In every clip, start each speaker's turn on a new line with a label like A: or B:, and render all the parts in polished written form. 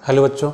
A: Hello बच्चों,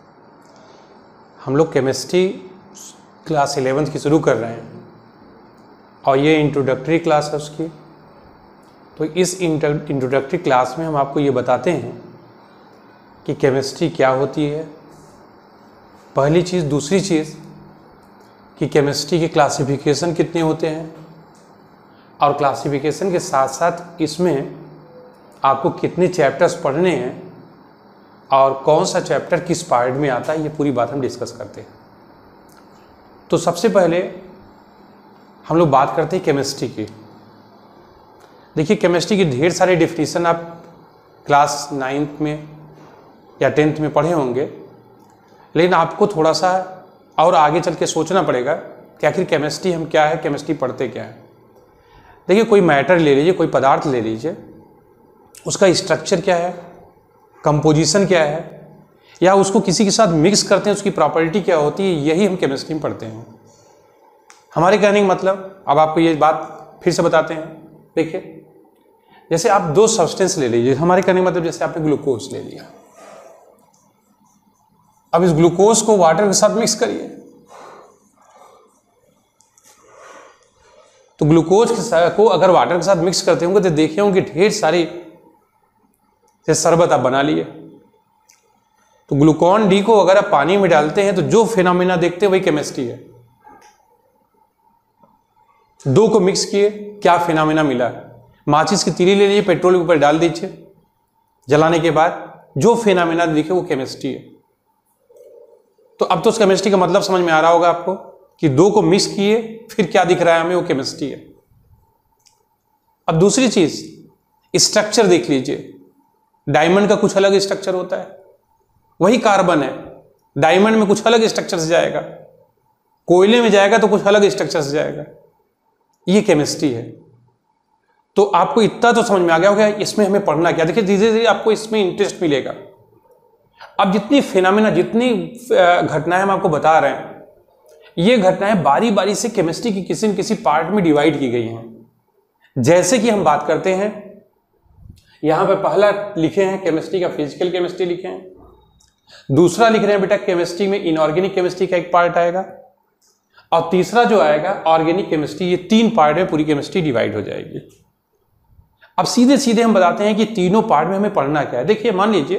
A: हम लोग केमिस्ट्री क्लास 11 की शुरू कर रहे हैं और ये इंट्रोडक्टरी क्लास है उसकी। तो इस इंट्रोडक्टरी क्लास में हम आपको ये बताते हैं कि केमिस्ट्री क्या होती है, पहली चीज़। दूसरी चीज़ कि केमिस्ट्री के क्लासिफिकेशन कितने होते हैं और क्लासिफिकेशन के साथ साथ इसमें आपको कितने चैप्टर्स पढ़ने हैं और कौन सा चैप्टर किस पार्ट में आता है, ये पूरी बात हम डिस्कस करते हैं। तो सबसे पहले हम लोग बात करते हैं केमिस्ट्री की। देखिए, केमिस्ट्री की ढेर सारे डेफिनेशन आप क्लास 9th में या 10th में पढ़े होंगे, लेकिन आपको थोड़ा सा और आगे चल के सोचना पड़ेगा कि आखिर केमिस्ट्री हम क्या है, केमिस्ट्री पढ़ते क्या है। देखिए, कोई मैटर ले लीजिए, कोई पदार्थ ले लीजिए, उसका स्ट्रक्चर क्या है, कंपोजिशन क्या है, या उसको किसी के साथ मिक्स करते हैं उसकी प्रॉपर्टी क्या होती है, यही हम केमिस्ट्री में पढ़ते हैं। हमारे कहने का मतलब, अब आपको ये बात फिर से बताते हैं। देखिए, जैसे आप दो सब्सटेंस ले लीजिए, हमारे कहने का मतलब जैसे आपने ग्लूकोज ले लिया, अब इस ग्लूकोज को वाटर के साथ मिक्स करिए, तो ग्लूकोज को अगर वाटर के साथ मिक्स करते होंगे तो देखे होंगे ढेर सारी शरबत आप बना लिए। तो ग्लूकोन डी को अगर आप पानी में डालते हैं तो जो फिनोमेना देखते हैं वही केमिस्ट्री है। दो को मिक्स किए, क्या फिनोमेना मिला। माचिस की तीली ले लीजिए, पेट्रोल के ऊपर डाल दीजिए, जलाने के बाद जो फिनोमेना दिखे वो केमिस्ट्री है। तो अब तो उस केमिस्ट्री का मतलब समझ में आ रहा होगा आपको कि दो को मिक्स किए फिर क्या दिख रहा है हमें, वो केमिस्ट्री है। अब दूसरी चीज, स्ट्रक्चर देख लीजिए। डायमंड का कुछ अलग स्ट्रक्चर होता है, वही कार्बन है, डायमंड में कुछ अलग स्ट्रक्चर से जाएगा, कोयले में जाएगा तो कुछ अलग स्ट्रक्चर से जाएगा। ये केमिस्ट्री है। तो आपको इतना तो समझ में आ गया होगा इसमें हमें पढ़ना क्या। देखिए, धीरे धीरे आपको इसमें इंटरेस्ट मिलेगा। अब जितनी फिनोमेना, जितनी घटनाएं हम आपको बता रहे हैं, ये घटनाएं बारी बारी से केमिस्ट्री की किसी न किसी पार्ट में डिवाइड की गई हैं। जैसे कि हम बात करते हैं, यहां पे पहला लिखे हैं केमिस्ट्री का फिजिकल केमिस्ट्री लिखे हैं, दूसरा लिख रहे हैं बेटा केमिस्ट्री में इनऑर्गेनिक केमिस्ट्री का एक पार्ट आएगा, और तीसरा जो आएगा ऑर्गेनिक केमिस्ट्री। ये तीन पार्ट में पूरी केमिस्ट्री डिवाइड हो जाएगी। अब सीधे सीधे हम बताते हैं कि तीनों पार्ट में हमें पढ़ना क्या है। देखिए, मान लीजिए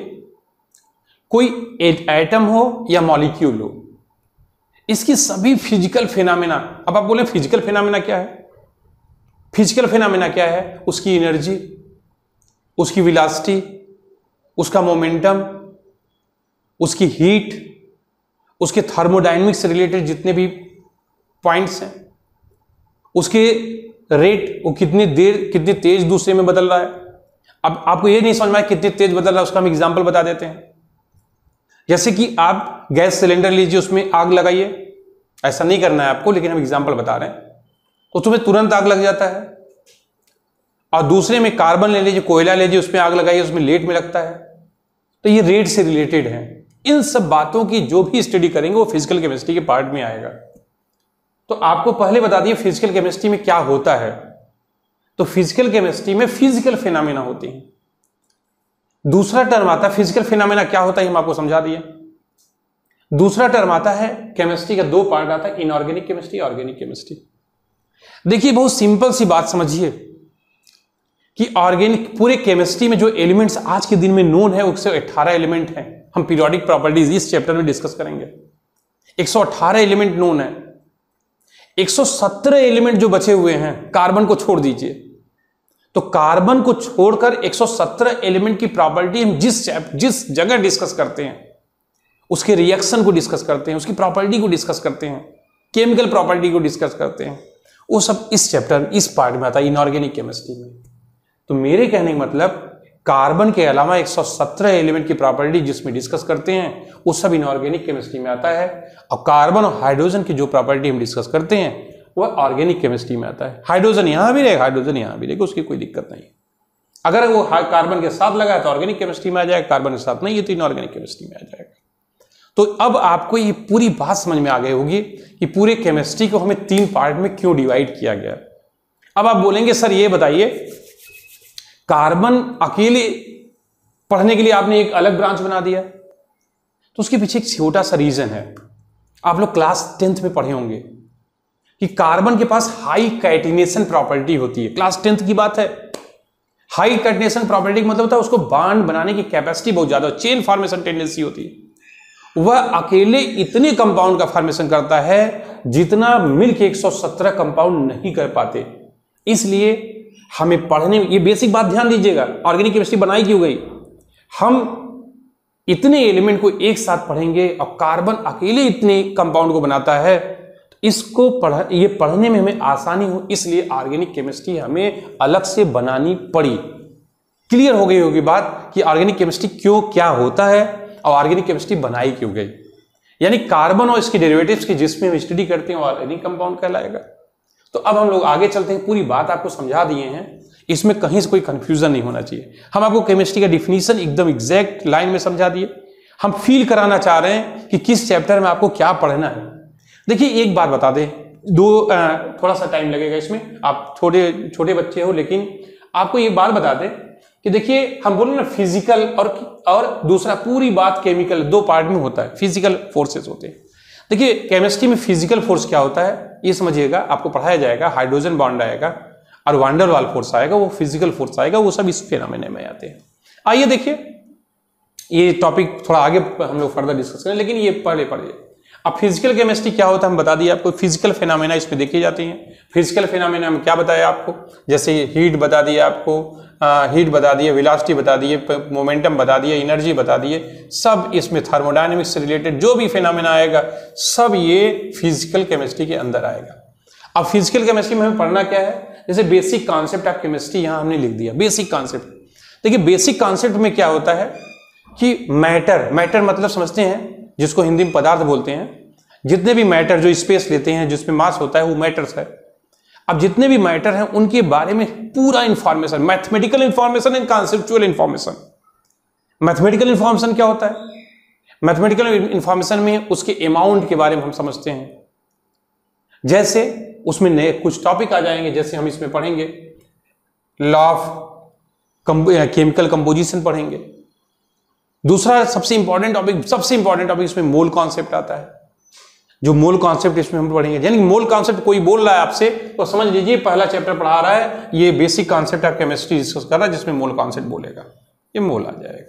A: कोई एटम हो या मॉलिक्यूल हो, इसकी सभी फिजिकल फिनोमेना। अब आप बोले फिजिकल फिनोमेना क्या है? फिजिकल फिनोमेना क्या है? उसकी एनर्जी, उसकी वेलोसिटी, उसका मोमेंटम, उसकी हीट, उसके थर्मोडायनेमिक्स से रिलेटेड जितने भी पॉइंट्स हैं, उसके रेट, वो कितनी देर कितनी तेज दूसरे में बदल रहा है। अब आपको ये नहीं समझ में आया कितनी तेज बदल रहा है, उसका हम एग्जांपल बता देते हैं। जैसे कि आप गैस सिलेंडर लीजिए, उसमें आग लगाइए, ऐसा नहीं करना है आपको, लेकिन हम एग्जांपल बता रहे हैं, तो तुम्हें तुरंत आग लग जाता है। और दूसरे में कार्बन ले लीजिए, कोयला लीजिए, उसमें आग लगाइए, उसमें लेट में लगता है। तो ये रेट से रिलेटेड है। इन सब बातों की जो भी स्टडी करेंगे वो फिजिकल केमिस्ट्री के पार्ट में आएगा। तो आपको पहले बता दिए फिजिकल केमिस्ट्री में क्या होता है। तो फिजिकल केमिस्ट्री में फिजिकल फिनोमेना होती हैं। दूसरा टर्म आता है, फिजिकल फिनोमेना क्या होता है हम आपको समझा दिए। दूसरा टर्म आता है, केमिस्ट्री का दो पार्ट आता है, इनऑर्गेनिक केमिस्ट्री, ऑर्गेनिक केमिस्ट्री। देखिए, बहुत सिंपल सी बात समझिए कि ऑर्गेनिक पूरे केमिस्ट्री में जो एलिमेंट्स आज के दिन में नोन है, 118 एलिमेंट हैं। हम पीरियोडिक प्रॉपर्टीज इस चैप्टर में डिस्कस करेंगे। 118 एलिमेंट नोन है। 117 एलिमेंट जो बचे हुए हैं, कार्बन को छोड़ दीजिए, तो कार्बन को छोड़कर 117 एलिमेंट की प्रॉपर्टी हम जिस जगह डिस्कस करते हैं, उसके रिएक्शन को डिस्कस करते हैं, उसकी प्रॉपर्टी को डिस्कस करते हैं, केमिकल प्रॉपर्टी को डिस्कस करते हैं, वो सब इस चैप्टर, इस पार्ट में आता है, इनऑर्गेनिक केमिस्ट्री में। तो मेरे कहने का मतलब, कार्बन के अलावा 117 एलिमेंट की प्रॉपर्टी जिसमें डिस्कस करते हैं वो सब इनऑर्गेनिक केमिस्ट्री में आता है। और कार्बन और हाइड्रोजन की जो प्रॉपर्टी हम डिस्कस करते हैं वह ऑर्गेनिक केमिस्ट्री में आता है। हाइड्रोजन यहां भी रहेगा, हाइड्रोजन यहां भी रहेगा, उसकी कोई दिक्कत नहीं। अगर वो कार्बन के साथ लगा है तो ऑर्गेनिक केमिस्ट्री में आ जाएगा, कार्बन के साथ नहीं है तो इनऑर्गेनिक केमिस्ट्री में आ जाएगा। तो अब आपको ये पूरी बात समझ में आ गई होगी कि पूरे केमिस्ट्री को हमें तीन पार्ट में क्यों डिवाइड किया गया। अब आप बोलेंगे सर ये बताइए, कार्बन अकेले पढ़ने के लिए आपने एक अलग ब्रांच बना दिया, तो उसके पीछे एक छोटा सा रीजन है। आप लोग क्लास 10th में पढ़े होंगे कि कार्बन के पास हाई कैटिनेशन प्रॉपर्टी होती है। क्लास 10th की बात है। हाई कैटिनेशन प्रॉपर्टी का मतलब होता है उसको बॉन्ड बनाने की कैपेसिटी बहुत ज्यादा, चेन फॉर्मेशन टेंडेंसी होती है। वह अकेले इतने कंपाउंड का फॉर्मेशन करता है जितना मिल्क 117 कंपाउंड नहीं कर पाते। इसलिए हमें पढ़ने में, ये बेसिक बात ध्यान दीजिएगा, ऑर्गेनिक केमिस्ट्री बनाई क्यों गई। हम इतने एलिमेंट को एक साथ पढ़ेंगे और कार्बन अकेले इतने कंपाउंड को बनाता है, तो इसको ये पढ़ने में हमें आसानी हो, इसलिए ऑर्गेनिक केमिस्ट्री हमें अलग से बनानी पड़ी। क्लियर हो गई होगी बात कि ऑर्गेनिक केमिस्ट्री क्यों, क्या होता है और ऑर्गेनिक केमिस्ट्री बनाई क्यों गई। यानी कार्बन और इसके डेरिवेटिव्स की जिसमें हम स्टडी करते हैं ऑर्गेनिक कंपाउंड कहलाएगा। तो अब हम लोग आगे चलते हैं, पूरी बात आपको समझा दिए हैं, इसमें कहीं से कोई कंफ्यूजन नहीं होना चाहिए। हम आपको केमिस्ट्री का डिफिनीशन एकदम एग्जैक्ट लाइन में समझा दिए। हम फील कराना चाह रहे हैं कि किस चैप्टर में आपको क्या पढ़ना है। देखिए एक बात बता दें, थोड़ा सा टाइम लगेगा इसमें, आप छोटे बच्चे हो, लेकिन आपको एक बात बता दें कि देखिए हम बोले ना फिजिकल और दूसरा पूरी बात केमिकल, दो पार्ट में होता है, फिजिकल फोर्सेस होते हैं। देखिए केमिस्ट्री में फिजिकल फोर्स क्या होता है ये समझिएगा, आपको पढ़ाया जाएगा। हाइड्रोजन बॉन्ड आएगा और वांडर वाल फोर्स आएगा, वो फिजिकल फोर्स आएगा, वो सब इस फेनोमेना में आते हैं। आइए देखिए, ये टॉपिक थोड़ा आगे हम लोग फर्दर डिस्कस करें, लेकिन ये पढ़िए। अब फिजिकल केमिस्ट्री क्या होता है हम बता दिए आपको। फिजिकल फेनोमेना इसमें देखी जाती हैं। फिजिकल फेनोमेना में क्या बताया आपको, जैसे हीट बता दिए आपको, हीट बता दिए, वेलोसिटी बता दिए, मोमेंटम बता दिए, एनर्जी बता दिए, सब इसमें थर्मोडायनेमिक्स से रिलेटेड जो भी फेनोमेना आएगा सब ये फिजिकल केमिस्ट्री के अंदर आएगा। अब फिजिकल केमिस्ट्री में हमें पढ़ना क्या है, जैसे बेसिक कॉन्सेप्ट ऑफ केमिस्ट्री यहां हमने लिख दिया। बेसिक कॉन्सेप्ट देखिए, बेसिक कॉन्सेप्ट में क्या होता है कि मैटर मतलब समझते हैं, जिसको हिंदी में पदार्थ बोलते हैं। जितने भी मैटर जो स्पेस लेते हैं, जिसमें मास होता है, वो मैटर्स है। अब जितने भी मैटर हैं उनके बारे में पूरा information, mathematical information and conceptual information. Mathematical information क्या होता है, मैथमेटिकल इंफॉर्मेशन में उसके अमाउंट के बारे में हम समझते हैं। जैसे उसमें नए कुछ टॉपिक आ जाएंगे, जैसे हम इसमें पढ़ेंगे लॉ ऑफ केमिकल कंपोजिशन पढ़ेंगे। दूसरा सबसे इंपॉर्टेंट टॉपिक इसमें मोल कॉन्सेप्ट आता है। जो मोल कॉन्सेप्ट इसमें हम पढ़ेंगे, यानी मोल कॉन्सेप्ट कोई बोल रहा है आपसे तो समझ लीजिए पहला चैप्टर पढ़ा रहा है, ये basic concept of chemistry discuss कर रहा है, जिसमें मोल कॉन्सेप्ट बोलेगा, ये मोल आ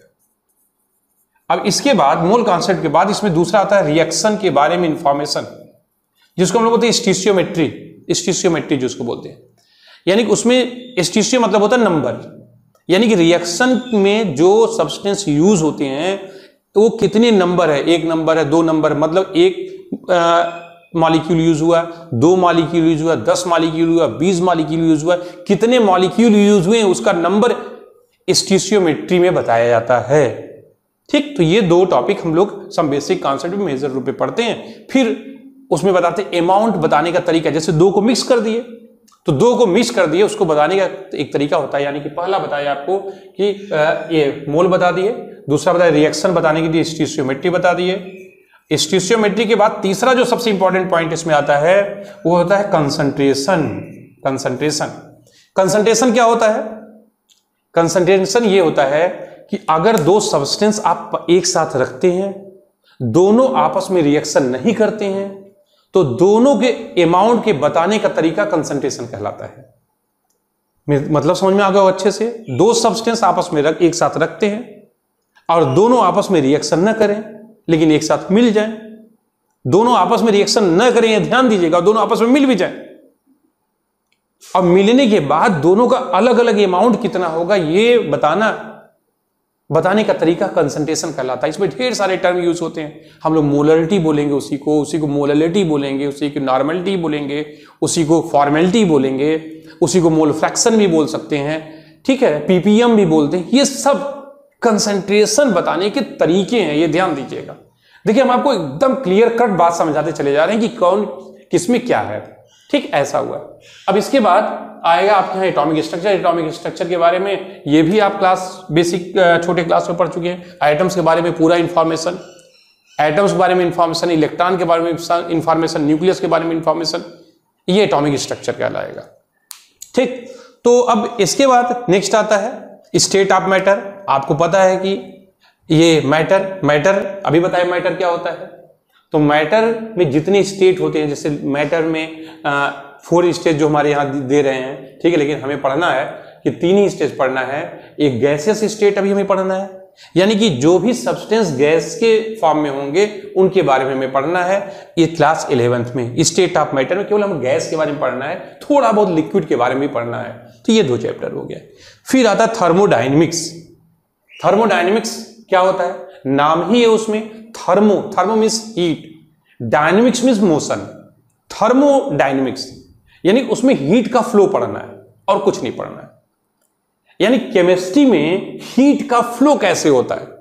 A: जाएगा। अब इसके बाद मोल कॉन्सेप्ट के बाद इसमें दूसरा आता है रिएक्शन के बारे में इंफॉर्मेशन, जिसको हम लोग बोलते हैं स्टीशियोमेट्री जिसको बोलते हैं। यानी कि उसमें स्टीशियो मतलब होता है नंबर, यानी कि रिएक्शन में जो सब्सटेंस यूज होते हैं वो कितने नंबर है, 1 नंबर है, 2 नंबर, मतलब 1 मॉलिक्यूल यूज हुआ, 2 मॉलिक्यूल यूज हुआ, 10 मॉलिक्यूल हुआ, 20 मॉलिक्यूल यूज हुआ, कितने मॉलिक्यूल यूज हुए उसका नंबर स्टीशियोमेट्री में बताया जाता है। ठीक, तो ये 2 टॉपिक हम लोग सम बेसिक कॉन्सेप्ट में मेजर रूप में पढ़ते हैं। फिर उसमें बताते हैं अमाउंट बताने का तरीका, जैसे 2 को मिक्स कर दिए तो 2 को मिक्स कर दिए, उसको बताने का एक तरीका होता है। यानी कि पहला बताया आपको कि ये मोल बता दिए, दूसरा बताया रिएक्शन बताने के लिए स्टीशियोमेट्री बता दिए। स्टीशियोमेट्री के बाद तीसरा जो सबसे इंपॉर्टेंट पॉइंट इसमें आता है वो होता है कंसंट्रेशन। कंसंट्रेशन क्या होता है, कंसंट्रेशन ये होता है कि अगर 2 सब्सटेंस आप एक साथ रखते हैं, दोनों आपस में रिएक्शन नहीं करते हैं, तो दोनों के अमाउंट के बताने का तरीका कंसंट्रेशन कहलाता है। मतलब समझ में आ गया अच्छे से। 2 सब्सटेंस आपस में एक साथ रखते हैं और दोनों आपस में रिएक्शन न करें लेकिन एक साथ मिल जाएं, दोनों आपस में रिएक्शन न करें, ध्यान दीजिएगा, दोनों आपस में मिल भी जाएं, और मिलने के बाद दोनों का अलग अलग अमाउंट कितना होगा ये बताने का तरीका कंसंट्रेशन कहलाता है। इसमें ढेर सारे टर्म यूज होते हैं। हम लोग मोलरिटी बोलेंगे, उसी को मोललिटी बोलेंगे, उसी को नॉर्मलिटी बोलेंगे, उसी को फॉर्मेलिटी बोलेंगे, उसी को मोल फ्रैक्शन भी बोल सकते हैं, ठीक है, पीपीएम भी बोलते हैं। ये सब कंसंट्रेशन बताने के तरीके हैं, ये ध्यान दीजिएगा। देखिए हम आपको एकदम क्लियर कट बात समझाते चले जा रहे हैं कि कौन किसमें क्या है, ठीक, ऐसा हुआ। अब इसके बाद आएगा आपके यहाँ एटॉमिक स्ट्रक्चर के बारे में, ये भी आप क्लास बेसिक छोटे क्लास में पढ़ चुके हैं। एटम्स के बारे में पूरा इंफॉर्मेशन, एटम्स के बारे में इंफॉर्मेशन, इलेक्ट्रॉन के बारे में इंफॉर्मेशन, न्यूक्लियस के बारे में इंफॉर्मेशन, ये एटॉमिक स्ट्रक्चर कहलाएगा, ठीक। तो अब इसके बाद नेक्स्ट आता है स्टेट ऑफ मैटर। आपको पता है कि ये मैटर अभी बताया मैटर क्या होता है। तो मैटर में जितने स्टेट होते हैं, जैसे मैटर में 4 स्टेज जो हमारे यहाँ दे रहे हैं, ठीक है, लेकिन हमें पढ़ना है कि 3 ही स्टेज पढ़ना है। एक गैसियस स्टेट अभी हमें पढ़ना है, यानी कि जो भी सब्सटेंस गैस के फॉर्म में होंगे उनके बारे में हमें पढ़ना है। ये क्लास 11th में स्टेट ऑफ मैटर में केवल हम गैस के बारे में पढ़ना है, थोड़ा बहुत लिक्विड के बारे में भी पढ़ना है। तो ये 2 चैप्टर हो गया। फिर आता है थर्मोडायनेमिक्स। थर्मोडायनेमिक्स क्या होता है, नाम ही है उसमें, thermo means heat, dynamics means motion. Thermodynamics यानी उसमें हीट का फ्लो पढ़ना है और कुछ नहीं पढ़ना है। यानी केमिस्ट्री में हीट का फ्लो कैसे होता है,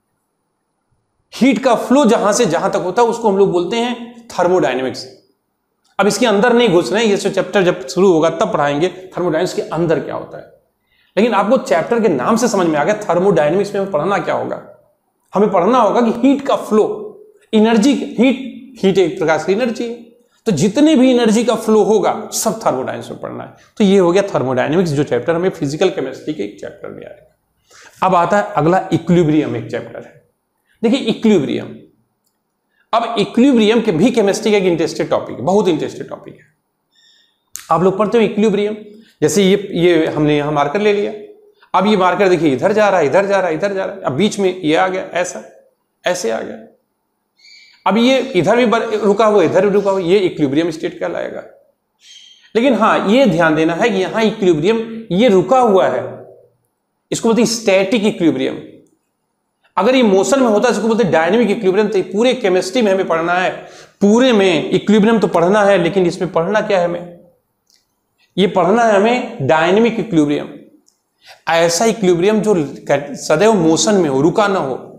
A: हीट का फ्लो जहां से जहां तक होता है उसको हम लोग बोलते हैं थर्मोडायनेमिक्स। अब इसके अंदर नहीं घुस रहे हैं, ये चैप्टर जब शुरू होगा तब पढ़ाएंगे थर्मोडायनेमिक्स के अंदर क्या होता है। लेकिन आपको चैप्टर के नाम से समझ में आ गया थर्मोडायनेमिक्स में पढ़ना क्या होगा। हमें पढ़ना होगा कि हीट का फ्लो, एनर्जी, हीट एक प्रकार से एनर्जी है, तो जितने भी एनर्जी का फ्लो होगा सब थर्मोडायनेमिक्स में पढ़ना है। तो ये हो गया थर्मोडायनेमिक्स, जो चैप्टर हमें फिजिकल केमिस्ट्री के एक चैप्टर में आएगा। अब आता है अगला इक्विलिब्रियम, एक चैप्टर है। देखिए इक्विलिब्रियम, अब इक्विलिब्रियम के भी केमिस्ट्री का एक इंटरेस्टेड टॉपिक है, बहुत इंटरेस्टेड टॉपिक है। आप लोग पढ़ते हो इक्विलिब्रियम, जैसे ये हमने यहां मार्कर ले लिया, अब ये मार्कर देखिए इधर जा रहा है, इधर जा रहा है, इधर जा रहा है, अब बीच में ये आ गया, ऐसा ऐसे आ गया, अब ये इधर भी रुका हुआ, इधर भी रुका हुआ, ये इक्विलिब्रियम स्टेट कहलाएगा। लेकिन हाँ ये ध्यान देना है कि यहां इक्विलिब्रियम ये रुका हुआ है, इसको बोलते हैं स्टैटिक इक्विलिब्रियम। अगर ये मोशन में होता है इसको बोलते हैं डायनेमिक इक्विलिब्रियम। तो पूरे केमिस्ट्री में हमें पढ़ना है, पूरे में इक्विलिब्रियम तो पढ़ना है, लेकिन इसमें पढ़ना क्या है हमें, ये पढ़ना है हमें डायनेमिक इक्विलिब्रियम, ऐसा इक्विलिब्रियम जो सदैव मोशन में हो, रुका ना हो।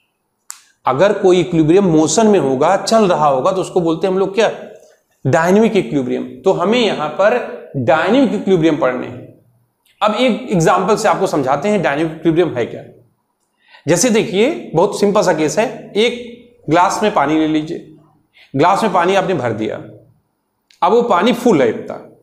A: अगर कोई इक्विलिब्रियम मोशन में होगा, चल रहा होगा, तो उसको बोलते हैं हम लोग क्या, डायनेमिक इक्विलिब्रियम। तो हमें यहां पर डायनेमिक इक्विलिब्रियम पढ़ने हैं। अब एक एग्जांपल से आपको समझाते हैं डायनेमिक इक्विलिब्रियम है क्या। जैसे देखिए बहुत सिंपल सा केस है, एक ग्लास में पानी ले लीजिए, ग्लास में पानी आपने भर दिया, अब वो पानी फुल है,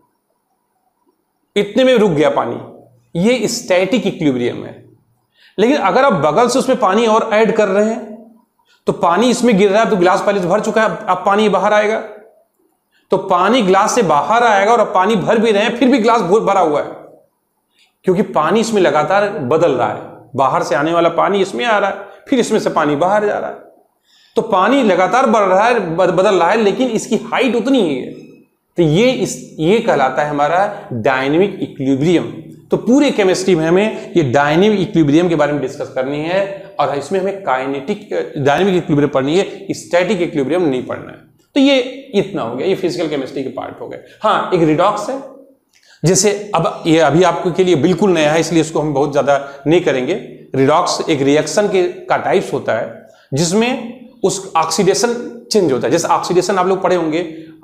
A: इतने में रुक गया पानी, ये स्टैटिक इक्विलिब्रियम है। लेकिन अगर आप बगल से उसमें पानी और ऐड कर रहे हैं तो पानी इसमें गिर रहा है, तो गिलास पहले से भर चुका है, अब पानी बाहर आएगा, तो पानी ग्लास से बाहर आएगा और अब पानी भर भी रहे हैं फिर भी ग्लास भरा हुआ है, क्योंकि पानी इसमें लगातार बदल रहा है, बाहर से आने वाला पानी इसमें आ रहा है, फिर इसमें से पानी बाहर जा रहा है, तो पानी लगातार बढ़ रहा है, बदल रहा है, लेकिन इसकी हाइट उतनी ही है। तो ये कहलाता है हमारा डायनेमिक इक्विलिब्रियम। तो पूरे केमिस्ट्री में हमें ये डायनेमिक इक्विलिब्रियम के बारे में डिस्कस करनी है, और इसमें हमें काइनेटिक डायनेमिक इक्विलिब्रियम पढ़नी है, स्टैटिक इक्विलिब्रियम नहीं पढ़ना है। तो ये इतना हो गया, ये फिजिकल केमिस्ट्री के पार्ट हो गए। हाँ एक रिडॉक्स है, जैसे अब ये अभी आपके के लिए बिल्कुल नया है, इसलिए इसको हम बहुत ज्यादा नहीं करेंगे। रिडॉक्स एक रिएक्शन का टाइप्स होता है जिसमें उस ऑक्सीडेशन चेंज होता है। जैसे ऑक्सीडेशन आप लोग पढ़े होंगे,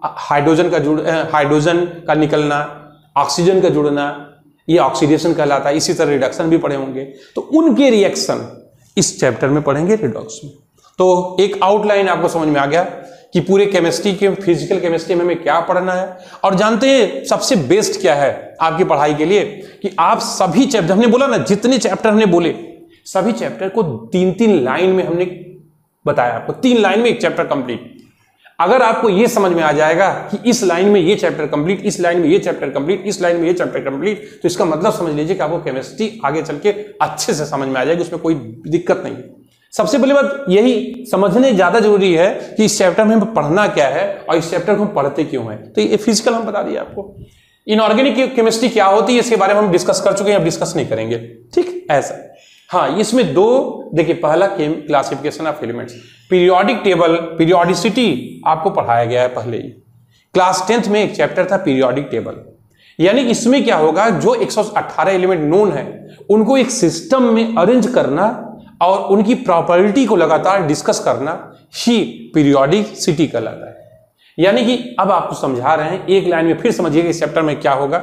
A: हाइड्रोजन का निकलना, ऑक्सीजन का जुड़ना, ये ऑक्सीडेशन कहलाता है। इसी तरह रिडक्शन भी पढ़े होंगे, तो उनके रिएक्शन इस चैप्टर में पढ़ेंगे रिडॉक्स में। तो एक आउटलाइन आपको समझ में आ गया कि पूरे केमिस्ट्री के फिजिकल केमिस्ट्री में हमें क्या पढ़ना है। और जानते हैं सबसे बेस्ट क्या है आपकी पढ़ाई के लिए, कि आप सभी चैप्टर, हमने बोला ना जितने चैप्टर हमने बोले, सभी चैप्टर को 3-3 लाइन में हमने बताया आपको, 3 लाइन में एक चैप्टर कंप्लीट। अगर आपको यह समझ में आ जाएगा कि इस लाइन में ये चैप्टर कंप्लीट, इस लाइन में ये चैप्टर कंप्लीट, इस लाइन में ये चैप्टर कंप्लीट, तो इसका मतलब समझ लीजिए कि आपको केमिस्ट्री आगे चल के अच्छे से समझ में आ जाएगी, उसमें कोई दिक्कत नहीं है। सबसे पहली बात यही समझने ज्यादा जरूरी है कि इस चैप्टर में हमें पढ़ना क्या है और इस चैप्टर को हम पढ़ते क्यों हैं। तो ये फिजिकल हम बता दिया आपको। इनऑर्गेनिक केमिस्ट्री क्या होती है इसके बारे में हम डिस्कस कर चुके हैं, अब डिस्कस नहीं करेंगे, ठीक ऐसा। हाँ इसमें 2 देखिए, पहला classification of elements, periodic table, periodicity आपको पढ़ाया गया है पहले ही। क्लास 10th में एक चैप्टर था पीरियोडिक टेबल, यानी इसमें क्या होगा, जो 118 एलिमेंट नोन है उनको एक सिस्टम में अरेंज करना और उनकी प्रॉपर्टी को लगातार डिस्कस करना ही पीरियोडिसिटी कहलाता है। यानी कि अब आपको समझा रहे हैं, एक लाइन में फिर समझिएगा इस चैप्टर में क्या होगा।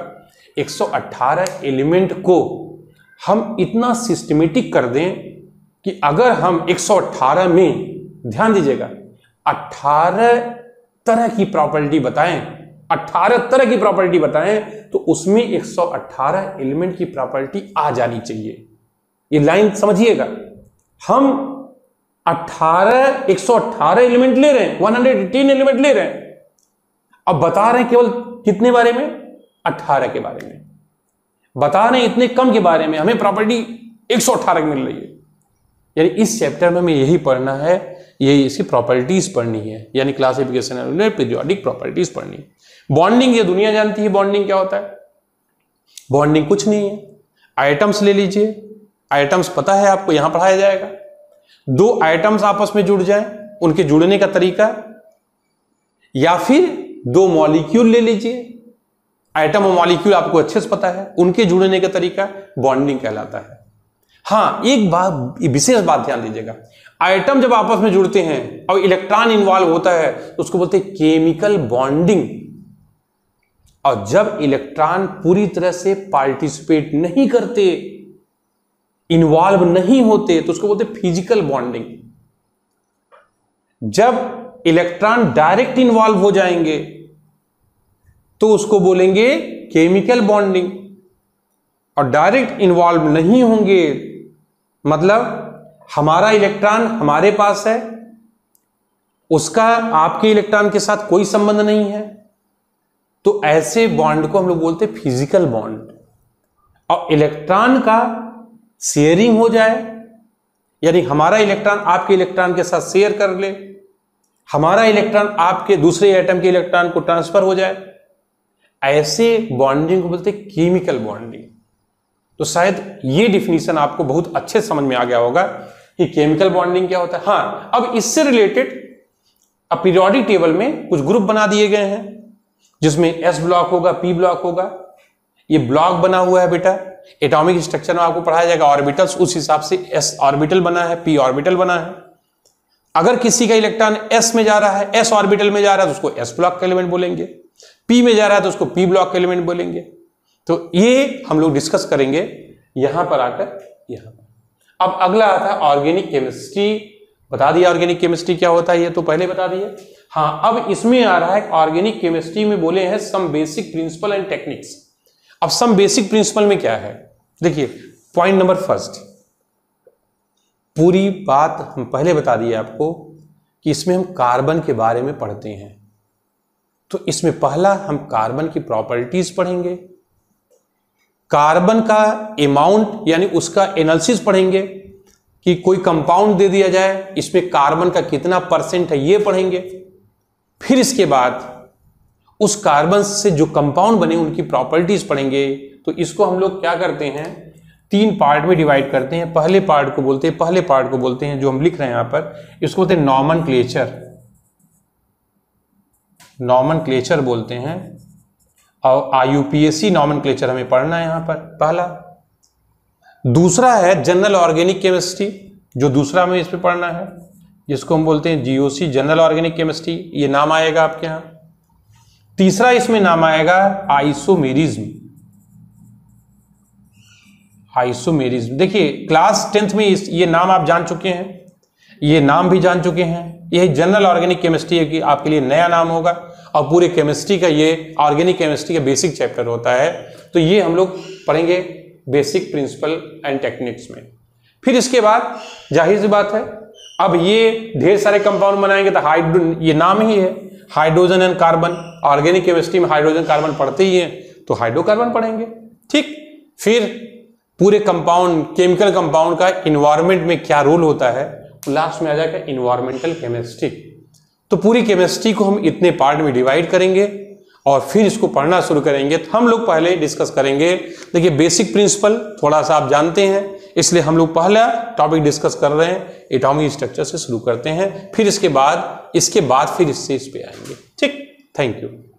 A: 118 एलिमेंट को हम इतना सिस्टमेटिक कर दें कि अगर हम 118 में, ध्यान दीजिएगा, 18 तरह की प्रॉपर्टी बताएं, 18 तरह की प्रॉपर्टी बताएं, तो उसमें 118 एलिमेंट की प्रॉपर्टी आ जानी चाहिए। ये लाइन समझिएगा, हम 118 एलिमेंट ले रहे हैं, 118 एलिमेंट ले रहे हैं। अब बता रहे हैं केवल कितने बारे में? 18 के बारे में बता रहे हैं, इतने कम के बारे में हमें प्रॉपर्टी 118 मिल रही है। यानी इस चैप्टर में हमें यही पढ़ना है, यही इसकी प्रॉपर्टीज पढ़नी है, यानी क्लासिफिकेशन एंड पीरियोडिक प्रॉपर्टीज पढ़नी है। बॉन्डिंग ये दुनिया जानती है, बॉन्डिंग क्या होता है। बॉन्डिंग कुछ नहीं है, आइटम्स ले लीजिए, आइटम्स पता है आपको, यहां पढ़ाया जाएगा। दो आइटम्स आपस में जुड़ जाएं, उनके जुड़ने का तरीका, या फिर दो मॉलिक्यूल ले लीजिए, आइटम और मॉलिक्यूल आपको अच्छे से पता है, उनके जुड़ने का तरीका बॉन्डिंग कहलाता है। हां, एक बात, विशेष बात ध्यान दीजिएगा, आइटम जब आपस में जुड़ते हैं और इलेक्ट्रॉन इन्वॉल्व होता है तो उसको बोलते हैं केमिकल बॉन्डिंग। और जब इलेक्ट्रॉन पूरी तरह से पार्टिसिपेट नहीं करते, इन्वॉल्व नहीं होते, तो उसको बोलते हैं फिजिकल बॉन्डिंग। जब इलेक्ट्रॉन डायरेक्ट इन्वॉल्व हो जाएंगे तो उसको बोलेंगे केमिकल बॉन्डिंग। और डायरेक्ट इन्वॉल्व नहीं होंगे मतलब हमारा इलेक्ट्रॉन हमारे पास है, उसका आपके इलेक्ट्रॉन के साथ कोई संबंध नहीं है, तो ऐसे बॉन्ड को हम लोग बोलते हैं फिजिकल बॉन्ड। और इलेक्ट्रॉन का शेयरिंग हो जाए, यानी हमारा इलेक्ट्रॉन आपके इलेक्ट्रॉन के साथ शेयर कर ले, हमारा इलेक्ट्रॉन आपके दूसरे एटम के इलेक्ट्रॉन को ट्रांसफर हो जाए, ऐसे बॉन्डिंग को बोलते हैं केमिकल बॉन्डिंग। तो शायद ये डिफिनीशन आपको बहुत अच्छे समझ में आ गया होगा कि केमिकल बॉन्डिंग क्या होता है। हाँ, अब इससे रिलेटेड पीरियोडिक टेबल में कुछ ग्रुप बना दिए गए हैं, जिसमें एस ब्लॉक होगा, पी ब्लॉक होगा। ये ब्लॉक बना हुआ है बेटा, एटॉमिक स्ट्रक्चर में आपको पढ़ाया जाएगा, ऑर्बिटल्स, उस हिसाब से एस ऑर्बिटल बना है, पी ऑर्बिटल बना है। अगर किसी का इलेक्ट्रॉन एस में जा रहा है, एस ऑर्बिटल में जा रहा है, तो उसको एस ब्लॉक का एलिमेंट बोलेंगे। पी में जा रहा है तो उसको पी ब्लॉक का एलिमेंट बोलेंगे। तो ये हम लोग डिस्कस करेंगे यहां पर आकर, यहां पर। अब अगला आता है ऑर्गेनिक केमिस्ट्री। बता दिया ऑर्गेनिक केमिस्ट्री क्या होता है, ये तो पहले बता दिए। हाँ, अब इसमें आ रहा है ऑर्गेनिक केमिस्ट्री में बोले हैं some basic principle and techniques. अब सम बेसिक प्रिंसिपल में क्या है, देखिए पॉइंट नंबर फर्स्ट, पूरी बात हम पहले बता दिए आपको कि इसमें हम कार्बन के बारे में पढ़ते हैं। तो इसमें पहला हम कार्बन की प्रॉपर्टीज पढ़ेंगे, कार्बन का अमाउंट यानी उसका एनालिसिस पढ़ेंगे कि कोई कंपाउंड दे दिया जाए, इसमें कार्बन का कितना % है ये पढ़ेंगे। फिर इसके बाद उस कार्बन से जो कंपाउंड बने उनकी प्रॉपर्टीज पढ़ेंगे। तो इसको हम लोग क्या करते हैं, 3 पार्ट में डिवाइड करते हैं। पहले पार्ट को बोलते हैं जो हम लिख रहे हैं यहां पर, इसको बोलते हैं नॉमेनक्लेचर बोलते हैं। और IUPAC नॉमेनक्लेचर हमें पढ़ना है यहां पर पहला। दूसरा है जनरल ऑर्गेनिक केमिस्ट्री, जो दूसरा हमें इस पे पढ़ना है, जिसको हम बोलते हैं GOC जनरल ऑर्गेनिक केमिस्ट्री, ये नाम आएगा आपके यहां। तीसरा इसमें नाम आएगा आइसोमेरिज्म। देखिए क्लास 10th में ये नाम आप जान चुके हैं, ये नाम भी जान चुके हैं। ये जनरल ऑर्गेनिक केमिस्ट्री है कि आपके लिए नया नाम होगा, और पूरे केमिस्ट्री का ये ऑर्गेनिक केमिस्ट्री का बेसिक चैप्टर होता है। तो ये हम लोग पढ़ेंगे बेसिक प्रिंसिपल एंड टेक्निक्स में। फिर इसके बाद जाहिर सी बात है, अब ये ढेर सारे कंपाउंड बनाएंगे तो ये नाम ही है hydrogen and carbon. Organic chemistry में हाइड्रोजन कार्बन पढ़ते ही हैं, तो हाइड्रोकार्बन पढ़ेंगे। ठीक, फिर पूरे कंपाउंड, केमिकल कंपाउंड का इन्वायरमेंट में क्या रोल होता है, लास्ट में आ जाएगा इन्वायरमेंटल केमिस्ट्री। तो पूरी केमिस्ट्री को हम इतने पार्ट में डिवाइड करेंगे और फिर इसको पढ़ना शुरू करेंगे। तो हम लोग पहले डिस्कस करेंगे, देखिए बेसिक प्रिंसिपल थोड़ा सा आप जानते हैं, इसलिए हम लोग पहला टॉपिक डिस्कस कर रहे हैं, एटॉमिक स्ट्रक्चर से शुरू करते हैं। फिर इसके बाद फिर इससे इस पे आएंगे। ठीक, थैंक यू।